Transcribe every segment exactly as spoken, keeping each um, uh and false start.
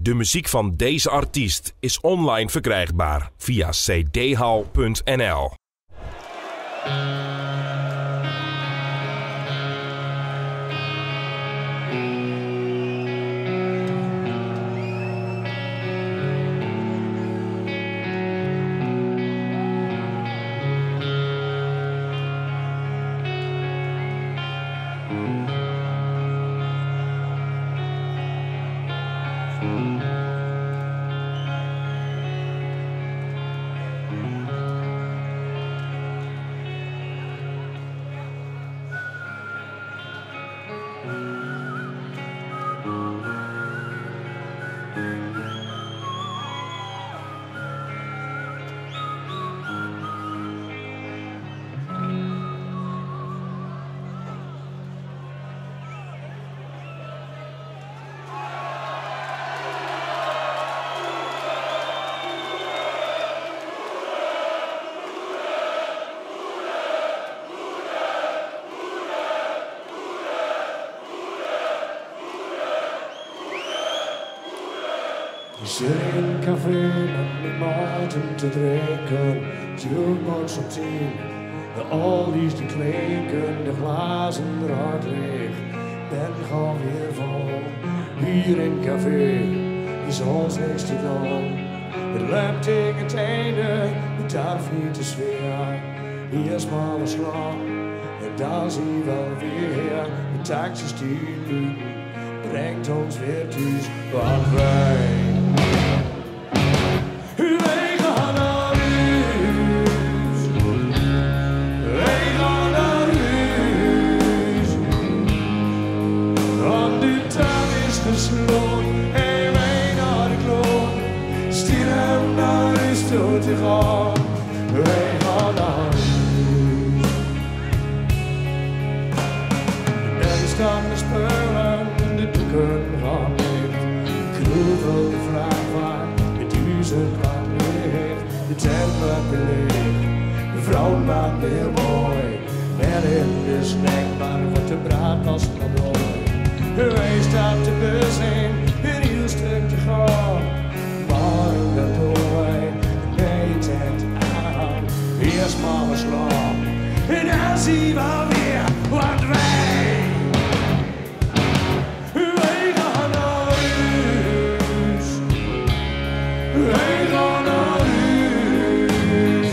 De muziek van deze artiest is online verkrijgbaar via c d hall punt n l. Ik zit in een café met mijn maten te drinken, jukebox op tien, de oldies die klinken, de glazen eruit leeg, ben gewoon weer vol. Hier in het café is ons niks te doen, het loopt tegen het einde, de darf niet te sfeer. Hier is maar een slag en dan zie je wel weer, de taxis die buiten, brengt ons weer thuis, want wij gesloten en wij naar de kloon. Stiekem naar huis toe te gaan. Wij gaan naar huis. Er staan de spullen en de doeken gaan licht. Ik roevel de vraag waar de duizend wat ligt. De tent wordt beleefd, de vrouw maakt weer mooi. En in de snackbar wordt de braadpas nog mooi. Wij staan te bus in, een heel stuk te gaan. Maar dat doen wij bij je tent aan. Eerst maar een slag en dan zien we wel weer wat wij. Wij gaan naar huis. Wij gaan naar huis.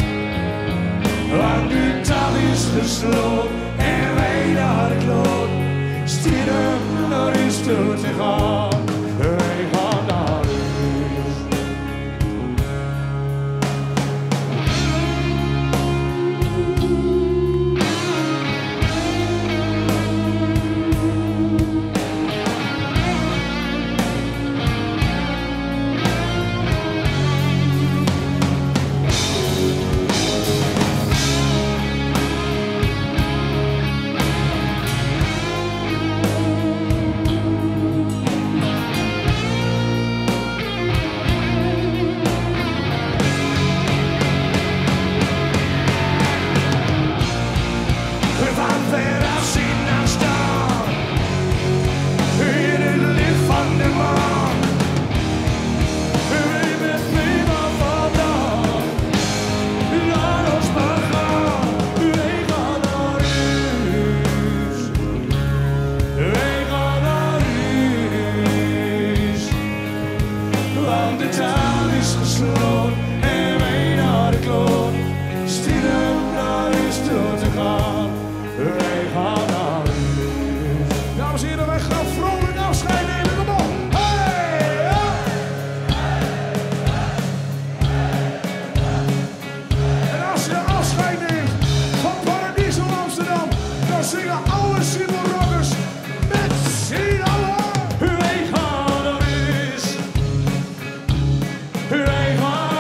Want de dag is gesloten en wij naar de kloot. Stiekem naar huis toe te gaan, wij gaan naar huis. Wij gaan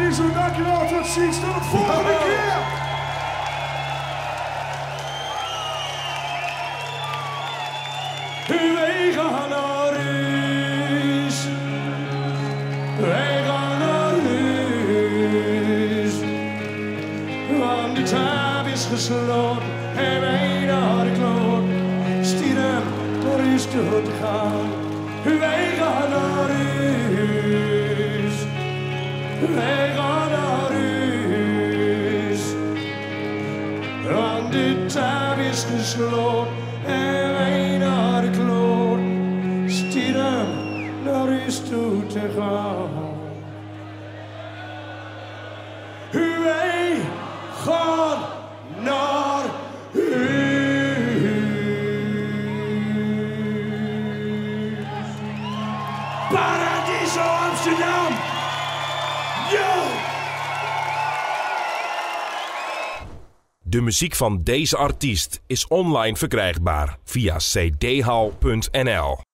Paradiso, dankjewel. Tot ziens. Tot de volgende keer. Wij gaan naar huis. Wij gaan naar huis. Want de tafel is gesloten. En wij naar de kloot. Stieren naar huis toe te gaan. Wij gaan naar huis. Wij gaan naar huis. Want de tafel is gesloten. En wij naar de kloot. Stieren naar huis toe te gaan. Wij gaan naar huis. Paradiso Amsterdam. Yo! De muziek van deze artiest is online verkrijgbaar via c d hall punt n l.